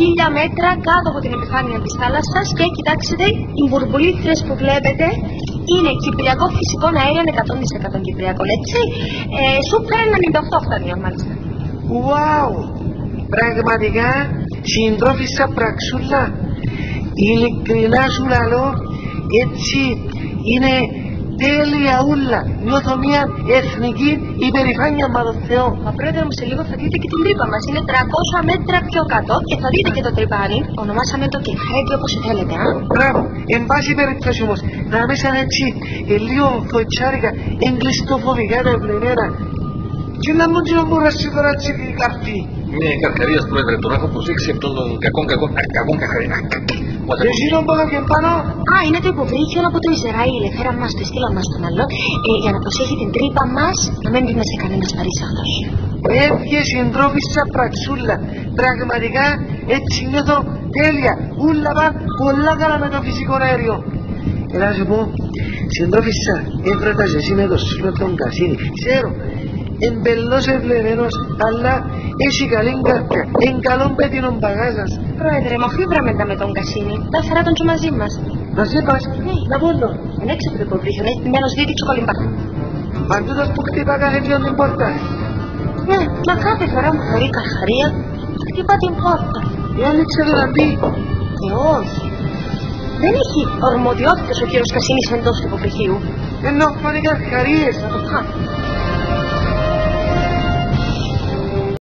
1000 μέτρα κάτω από την επιφάνεια της θάλασσας και κοιτάξτε, οι μπουρμπουλήθρες που βλέπετε είναι κυπριακό φυσικό αέριο 100% κυπριακό, έτσι. Σούπερ 98 φτάνει, μάλιστα. Wow! Πραγματικά συντρόφισσα πραξούλα. Ειλικρινά σου λαλώ, έτσι είναι τέλεια ούλα. Νιώθω μια εθνική υπερηφάνεια με τον Θεό. Μα πρόεδρε μου, σε λίγο θα δείτε και την τρύπα μας. Είναι 300 μέτρα πιο κάτω και θα δείτε και το τρυπάνι. Ονομάσαμε το κεφρέγγι όπως θέλετε, α. Μπράβο, εν πάση περιπτώσει όμως, να μέσα έτσι λίγο φοητσάρικα, εγκλειστοφοβικά τα ευλενέρα. Και να μου τσινομποράσει τώρα έτσι η καρφή. Ναι, καρκαρίας πρόεδρε, τον έχω προσέξει από τον κακόν καρκαρία. Εσύ τον πάω και πάνω. Α, είναι το υποβρύχιο από το Ισραήλ. Φέραν μας το, στείλαν μας τον άλλο για να προσέχει την τρύπα μας, να μην πει μέσα κανένας παρήσαχτος. Έβγε συντρόφισσα πραξούλα. Πραγματικά έτσι νιώθω τέλεια. Ούλα παν πολλά καλά με το φυσικό αέριο. Να σου πω, συντρόφισσα, έφρατα και εσύ με το σύνο τον Κασίνη. Ξέρω, εμπελός ευλενένος, αλλά έχει καλή καρδιά. Εν καλόν πέτεινον παγάζας. Πρόεδρε, μα αφού βράμε τα με τον Κασίνη, τα φέρα τον και μαζί μας. Μαζί πας, να πόνο. Είναι έξω από το υποβρύχιο, έχει μέρος δίτη τσοκολιμπάκα. Παντούτος που χτυπά κάθε ποιον την πόρτα. Ναι, μα κάθε φορά που χωρεί καρχαρία, χτυπά την πόρτα. Άνοιξε το να μπει. Όχι. Δεν έχει ορμοδιότητες ο κύριος Κασίνης εντός του υποβρυχίου. Ενώ φάνε καρχαρίες. Να το κάνω.